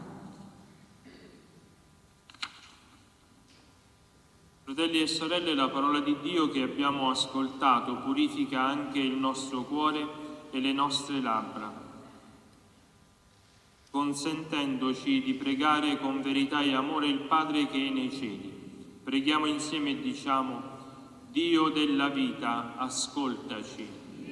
Fratelli e sorelle, la parola di Dio che abbiamo ascoltato purifica anche il nostro cuore e le nostre labbra, consentendoci di pregare con verità e amore il Padre che è nei cieli. Preghiamo insieme e diciamo: Dio della vita, ascoltaci.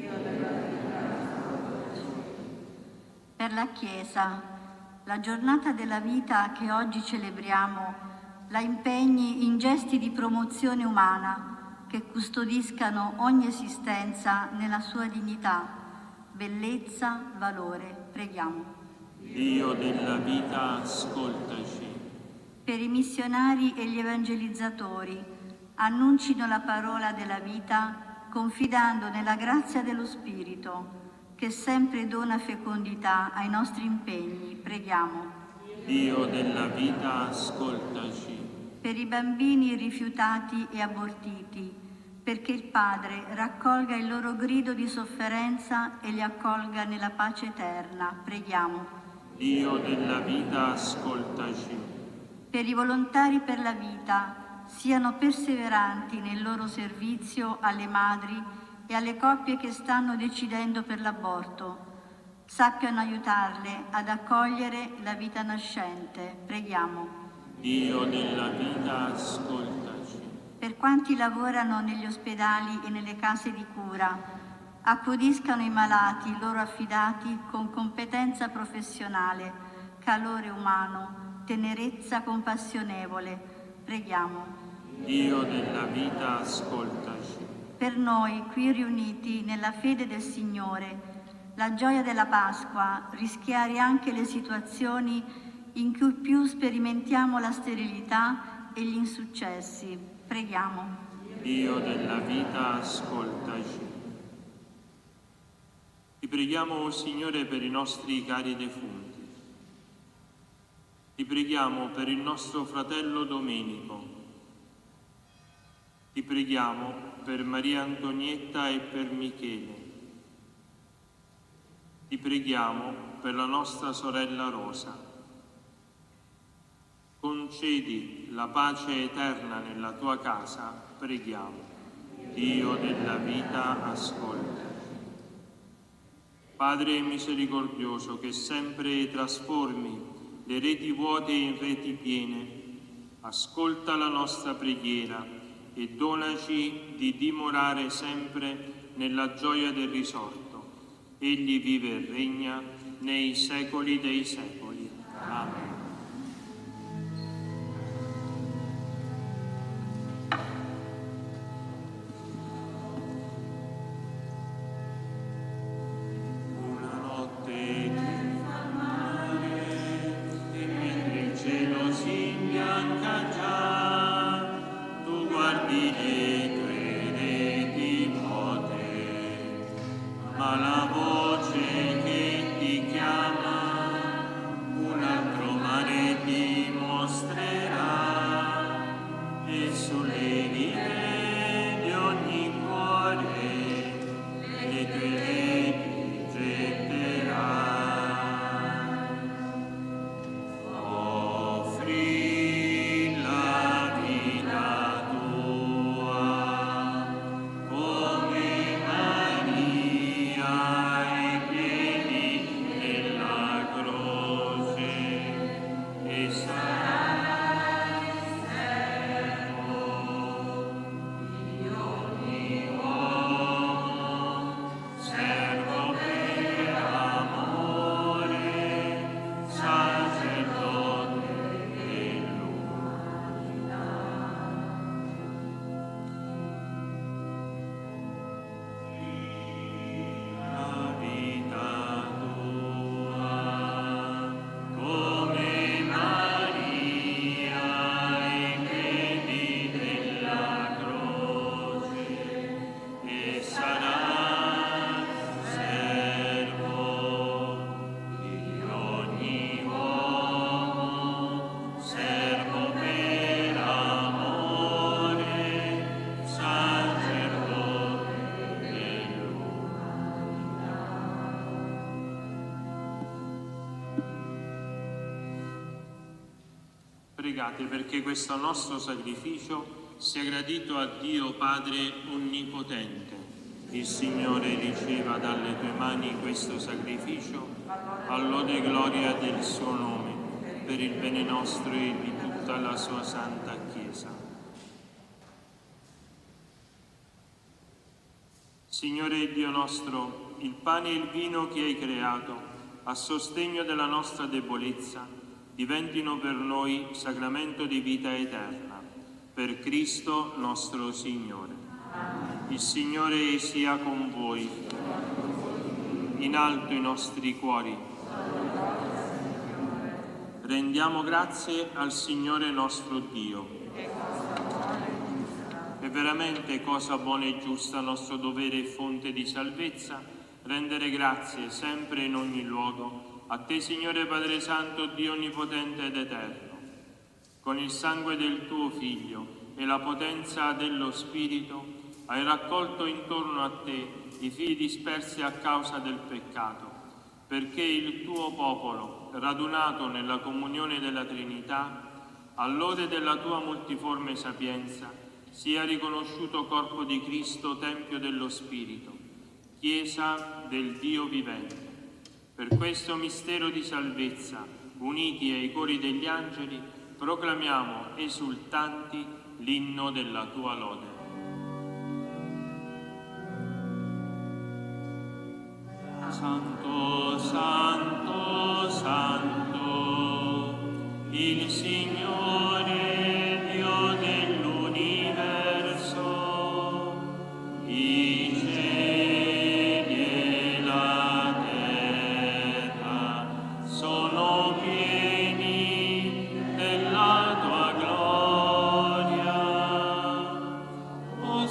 Per la Chiesa, la giornata della vita che oggi celebriamo la impegni in gesti di promozione umana che custodiscano ogni esistenza nella sua dignità, bellezza, valore. Preghiamo. Dio della vita, ascoltaci. Per i missionari e gli evangelizzatori, annuncino la parola della vita confidando nella grazia dello Spirito che sempre dona fecondità ai nostri impegni. Preghiamo. Dio della vita, ascoltaci. Per i bambini rifiutati e abortiti, perché il Padre raccolga il loro grido di sofferenza e li accolga nella pace eterna. Preghiamo. Dio della vita, ascoltaci. Per i volontari per la vita, siano perseveranti nel loro servizio alle madri e alle coppie che stanno decidendo per l'aborto. Sappiano aiutarle ad accogliere la vita nascente. Preghiamo. Dio della vita, ascoltaci. Per quanti lavorano negli ospedali e nelle case di cura, accudiscano i malati loro affidati con competenza professionale, calore umano, tenerezza compassionevole. Preghiamo. Dio della vita, ascoltaci. Per noi qui riuniti nella fede del Signore, la gioia della Pasqua, rischiare anche le situazioni in cui più sperimentiamo la sterilità e gli insuccessi. Preghiamo. Dio della vita, ascoltaci. Ti preghiamo, o Signore, per i nostri cari defunti. Ti preghiamo per il nostro fratello Domenico. Ti preghiamo per Maria Antonietta e per Michele. Ti preghiamo per la nostra sorella Rosa. Concedi la pace eterna nella tua casa, preghiamo. Dio della vita, ascolta. Padre misericordioso, che sempre trasformi le reti vuote in reti piene, ascolta la nostra preghiera e donaci di dimorare sempre nella gioia del risorto. Egli vive e regna nei secoli dei secoli. Amen. Pregate perché questo nostro sacrificio sia gradito a Dio Padre Onnipotente. Il Signore riceva dalle tue mani questo sacrificio, all'ode e gloria del suo nome, per il bene nostro e di tutta la sua santa Chiesa. Signore Dio nostro, il pane e il vino che hai creato, a sostegno della nostra debolezza, diventino per noi sacramento di vita eterna, per Cristo nostro Signore. Il Signore sia con voi. In alto i nostri cuori. Rendiamo grazie al Signore nostro Dio. È veramente cosa buona e giusta, nostro dovere e fonte di salvezza, rendere grazie sempre e in ogni luogo a te, Signore Padre Santo, Dio Onnipotente ed Eterno. Con il sangue del tuo Figlio e la potenza dello Spirito hai raccolto intorno a te i figli dispersi a causa del peccato, perché il tuo popolo, radunato nella comunione della Trinità, all'ode della tua multiforme sapienza, sia riconosciuto corpo di Cristo, Tempio dello Spirito, Chiesa del Dio vivente. Per questo mistero di salvezza, uniti ai cori degli angeli, proclamiamo esultanti l'inno della tua lode. Santo, Santo, Santo, il Signore Dio dell'universo, i cieli e la terra sono pieni della tua gloria.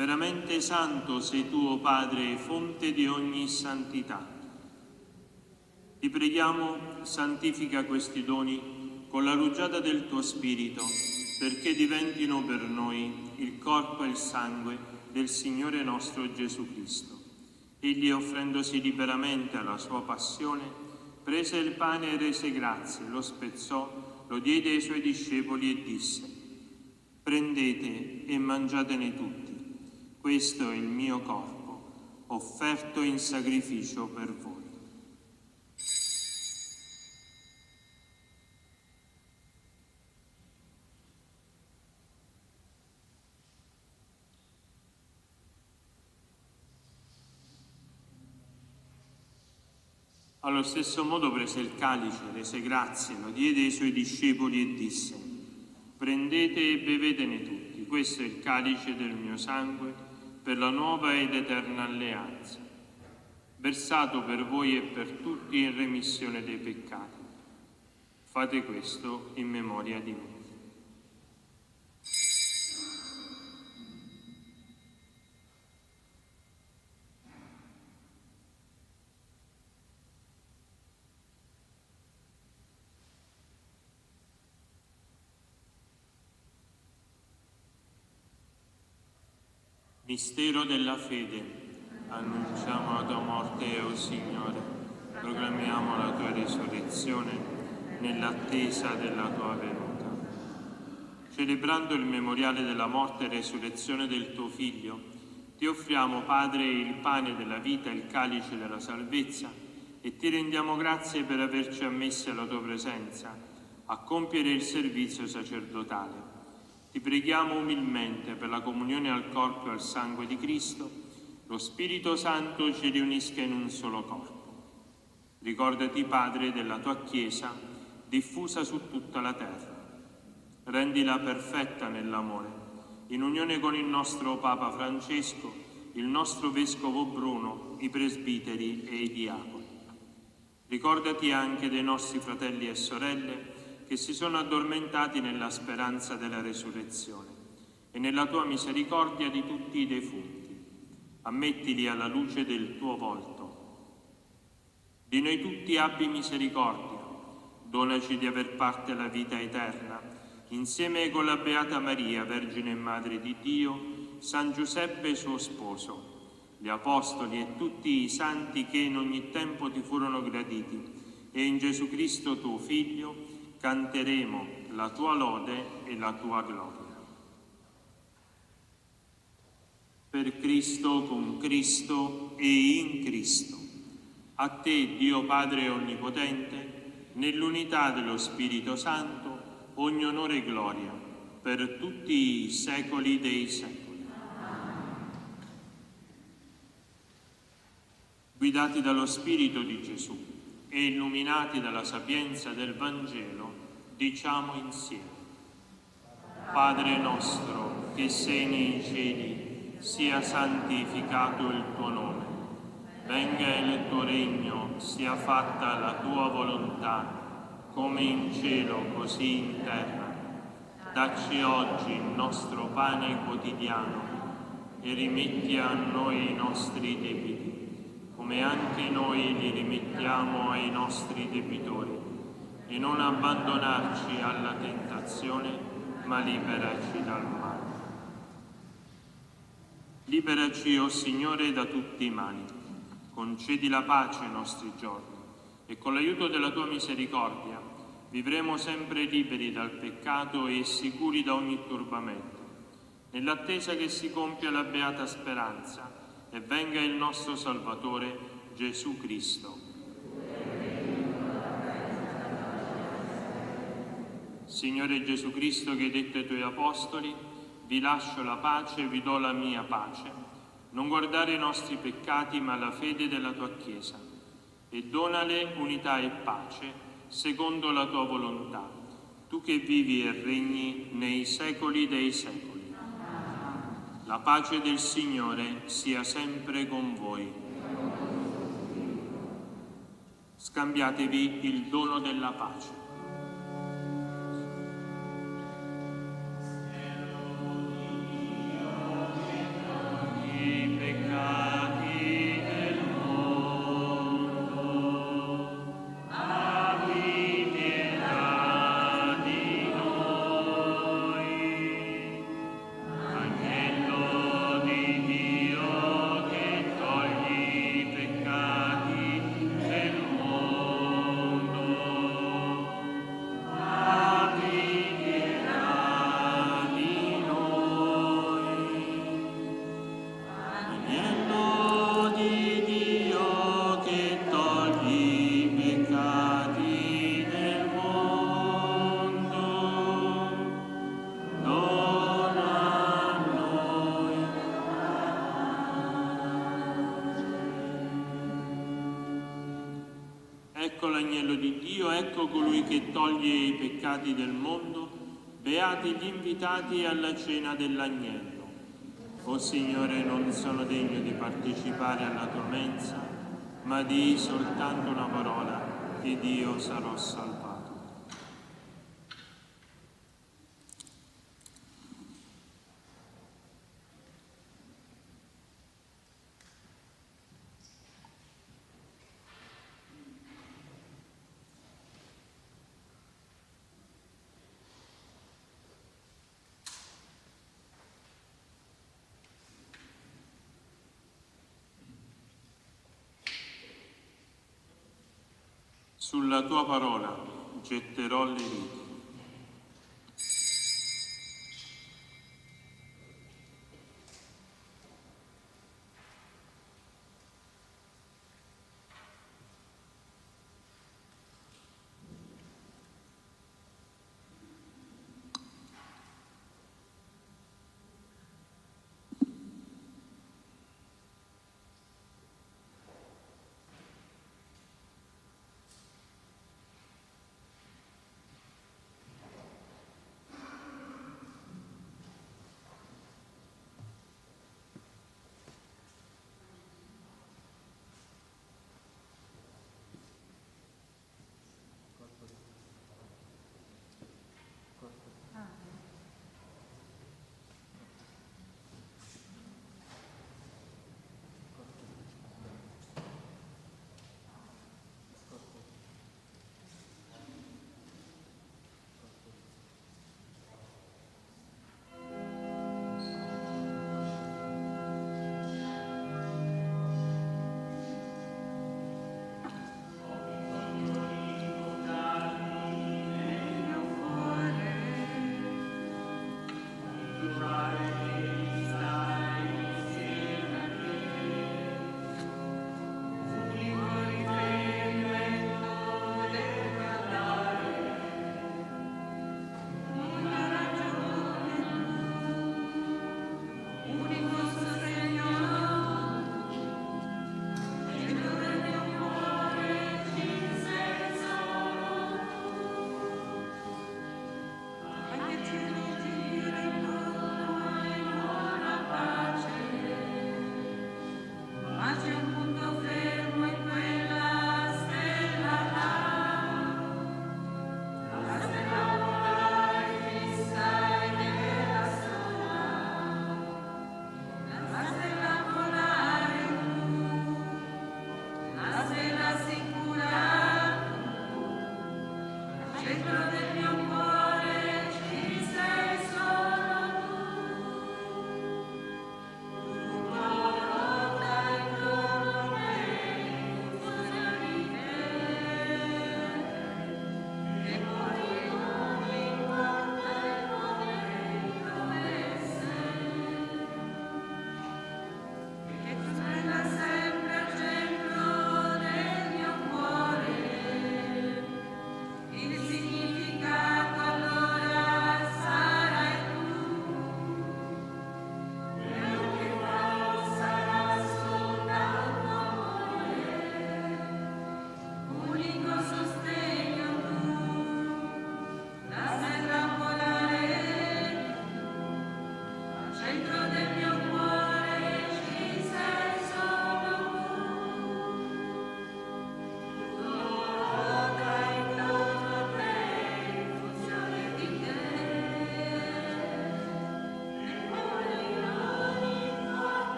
Veramente santo sei tu, o Padre, fonte di ogni santità. Ti preghiamo, santifica questi doni con la rugiada del tuo Spirito, perché diventino per noi il corpo e il sangue del Signore nostro Gesù Cristo. Egli, offrendosi liberamente alla sua passione, prese il pane e rese grazie, lo spezzò, lo diede ai suoi discepoli e disse: prendete e mangiatene tutti. Questo è il mio corpo, offerto in sacrificio per voi. Allo stesso modo prese il calice, rese grazie, lo diede ai suoi discepoli e disse: prendete e bevetene tutti, questo è il calice del mio sangue, per la nuova ed eterna alleanza, versato per voi e per tutti in remissione dei peccati. Fate questo in memoria di me. Mistero della fede. Annunciamo la tua morte, o Signore, proclamiamo la tua risurrezione nell'attesa della tua venuta. Celebrando il memoriale della morte e resurrezione del tuo Figlio, ti offriamo, Padre, il pane della vita e il calice della salvezza, e ti rendiamo grazie per averci ammessi alla tua presenza a compiere il servizio sacerdotale. Ti preghiamo umilmente per la comunione al corpo e al sangue di Cristo, lo Spirito Santo ci riunisca in un solo corpo. Ricordati, Padre, della tua Chiesa diffusa su tutta la terra. Rendila perfetta nell'amore, in unione con il nostro Papa Francesco, il nostro Vescovo Bruno, i presbiteri e i diaconi. Ricordati anche dei nostri fratelli e sorelle che si sono addormentati nella speranza della resurrezione, e nella tua misericordia di tutti i defunti. Ammettili alla luce del tuo volto. Di noi tutti abbi misericordia, donaci di aver parte alla vita eterna, insieme con la Beata Maria, Vergine e Madre di Dio, San Giuseppe suo sposo, gli Apostoli e tutti i santi che in ogni tempo ti furono graditi, e in Gesù Cristo tuo Figlio, canteremo la tua lode e la tua gloria. Per Cristo, con Cristo e in Cristo. A te, Dio Padre Onnipotente, nell'unità dello Spirito Santo, ogni onore e gloria, per tutti i secoli dei secoli. Guidati dallo Spirito di Gesù e illuminati dalla sapienza del Vangelo, diciamo insieme: Padre nostro che sei nei cieli, sia santificato il tuo nome. Venga il tuo regno, sia fatta la tua volontà, come in cielo così in terra. Dacci oggi il nostro pane quotidiano e rimetti a noi i nostri debiti, come anche noi li rimettiamo ai nostri debitori, e non abbandonarci alla tentazione, ma liberaci dal male. Liberaci, o Signore, da tutti i mali. Concedi la pace ai nostri giorni, e con l'aiuto della tua misericordia vivremo sempre liberi dal peccato e sicuri da ogni turbamento, nell'attesa che si compia la beata speranza e venga il nostro Salvatore, Gesù Cristo. Signore Gesù Cristo, che hai detto ai tuoi apostoli: vi lascio la pace, vi do la mia pace, non guardare i nostri peccati ma la fede della tua Chiesa, e donale unità e pace secondo la tua volontà, tu che vivi e regni nei secoli dei secoli. La pace del Signore sia sempre con voi. Scambiatevi il dono della pace. Figlio di Dio, ecco colui che toglie i peccati del mondo. Beati gli invitati alla cena dell'agnello. O Signore, non sono degno di partecipare alla tua mensa, ma di soltanto una parola ed io sarò salvato. Sulla tua parola getterò le reti.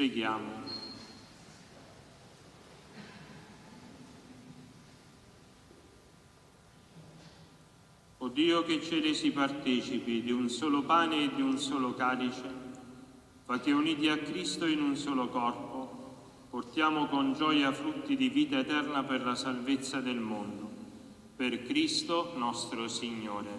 Preghiamo. O Dio, che ci hai resi partecipi di un solo pane e di un solo calice, fatti uniti a Cristo in un solo corpo, portiamo con gioia frutti di vita eterna per la salvezza del mondo. Per Cristo nostro Signore.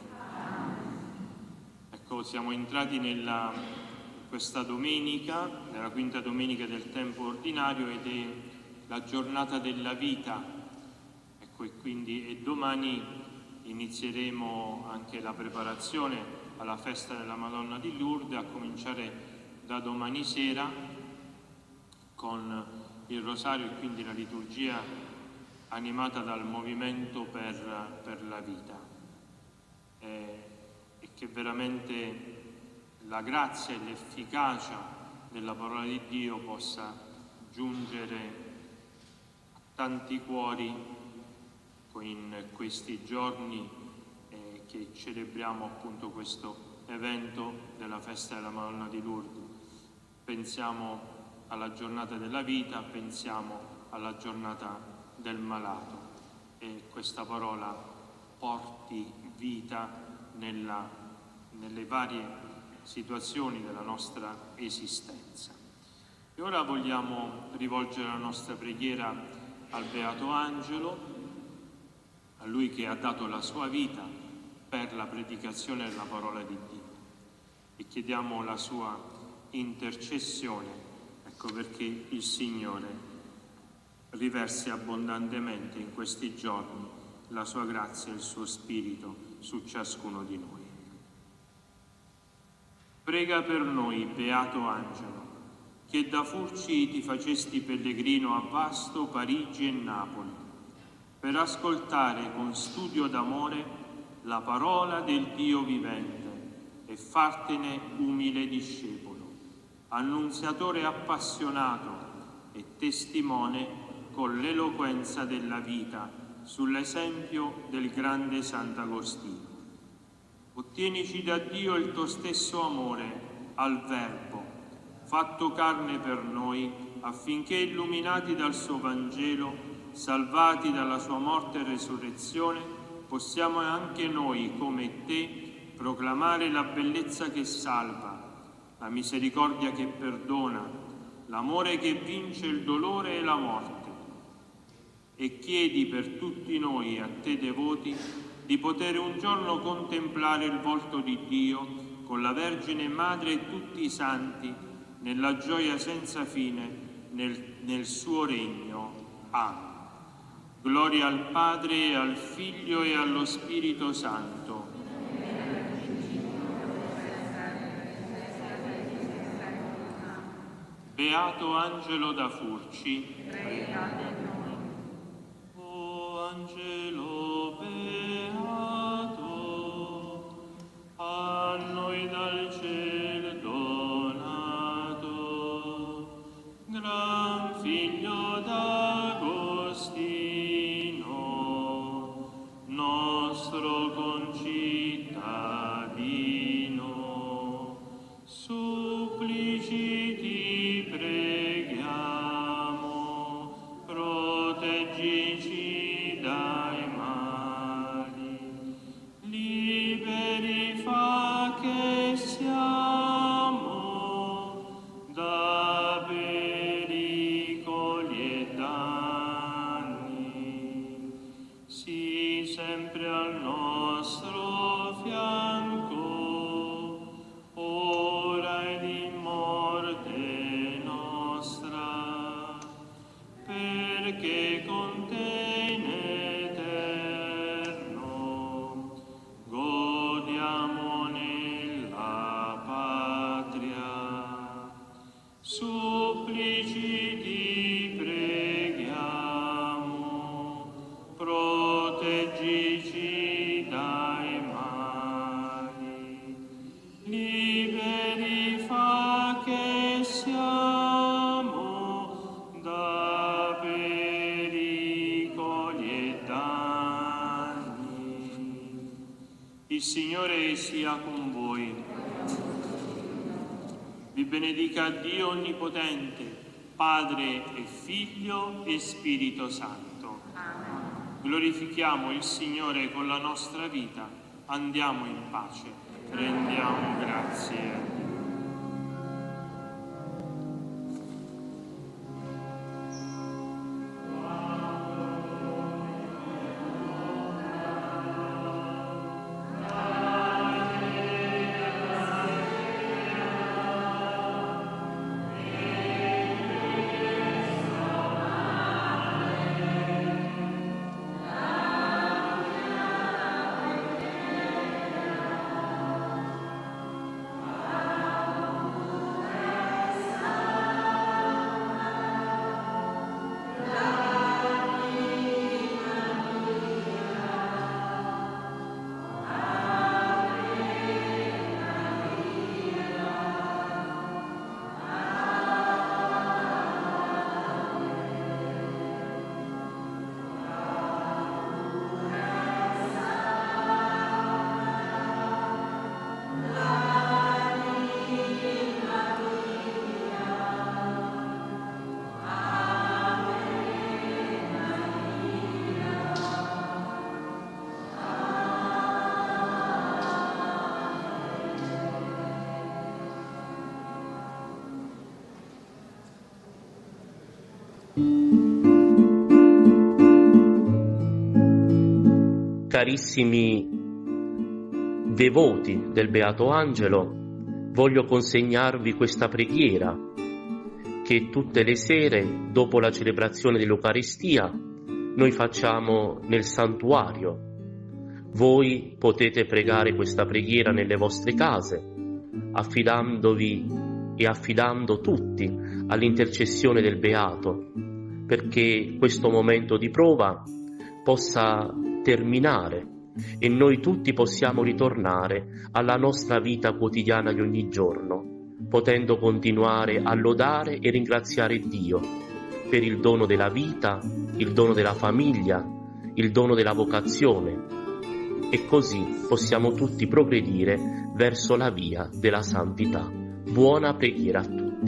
Ecco, siamo entrati nella, questa domenica, nella quinta domenica del tempo ordinario, ed è la giornata della vita. Ecco, e quindi e domani inizieremo anche la preparazione alla festa della Madonna di Lourdes, a cominciare da domani sera con il rosario e quindi la liturgia animata dal movimento per, per la vita. Eh, e che veramente la grazia e l'efficacia della parola di Dio possa giungere a tanti cuori in questi giorni eh, che celebriamo appunto questo evento della festa della Madonna di Lourdes. Pensiamo alla giornata della vita, pensiamo alla giornata del malato, e questa parola porti vita nella, nelle varie situazioni della nostra esistenza. E ora vogliamo rivolgere la nostra preghiera al Beato Angelo, a Lui che ha dato la sua vita per la predicazione della parola di Dio, e chiediamo la sua intercessione, ecco, perché il Signore riversi abbondantemente in questi giorni la sua grazia e il suo Spirito su ciascuno di noi. Prega per noi, Beato Angelo, che da Furci ti facesti pellegrino a Vasto, Parigi e Napoli, per ascoltare con studio d'amore la parola del Dio vivente e fartene umile discepolo, annunziatore appassionato e testimone con l'eloquenza della vita sull'esempio del grande Sant'Agostino. Ottienici da Dio il tuo stesso amore al Verbo, fatto carne per noi, affinché illuminati dal suo Vangelo, salvati dalla sua morte e resurrezione, possiamo anche noi, come te, proclamare la bellezza che salva, la misericordia che perdona, l'amore che vince il dolore e la morte. E chiedi per tutti noi, a te devoti, di poter un giorno contemplare il volto di Dio con la Vergine Madre e tutti i santi, nella gioia senza fine, nel, nel suo regno. Amen. Gloria al Padre, e al Figlio e allo Spirito Santo. Beato Angelo da Furci. O Angelo beato, a noi dal cielo donato, gran Figlio d'Agostino, nostro concittadino, supplici ti preghiamo, proteggici dai mali, liberi fa che siamo da pericoli e danni. Sii sempre al nostro fianco, ora ed in morte nostra, perché con te in eterno godiamo nella patria. Supplici ti preghiamo, proteggici dai mali, liberi fa che siamo da pericoli e danni. Il Signore sia con voi. Vi benedica Dio Onnipotente, Padre e Figlio e Spirito Santo. Amen. Glorifichiamo il Signore con la nostra vita, andiamo in pace, rendiamo grazie a Dio. Carissimi devoti del Beato Angelo, voglio consegnarvi questa preghiera che tutte le sere, dopo la celebrazione dell'Eucaristia, noi facciamo nel santuario. Voi potete pregare questa preghiera nelle vostre case, affidandovi e affidando tutti all'intercessione del Beato, perché questo momento di prova possa terminare e noi tutti possiamo ritornare alla nostra vita quotidiana di ogni giorno, potendo continuare a lodare e ringraziare Dio per il dono della vita, il dono della famiglia, il dono della vocazione, e così possiamo tutti progredire verso la via della santità. Buona preghiera a tutti.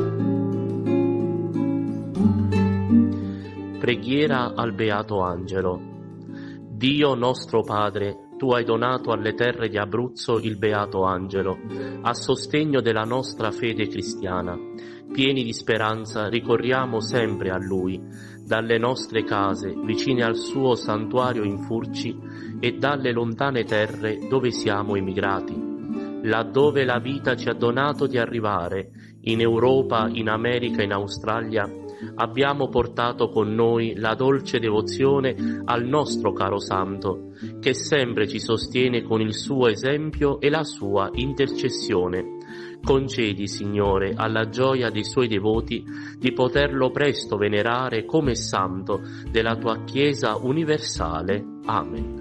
Preghiera al Beato Angelo. Dio nostro Padre, Tu hai donato alle terre di Abruzzo il Beato Angelo, a sostegno della nostra fede cristiana. Pieni di speranza ricorriamo sempre a Lui, dalle nostre case, vicine al suo santuario in Furci, e dalle lontane terre dove siamo emigrati, laddove la vita ci ha donato di arrivare, in Europa, in America, in Australia. Abbiamo portato con noi la dolce devozione al nostro caro Santo, che sempre ci sostiene con il suo esempio e la sua intercessione. Concedi, Signore, alla gioia dei Suoi devoti di poterlo presto venerare come Santo della Tua Chiesa universale. Amen.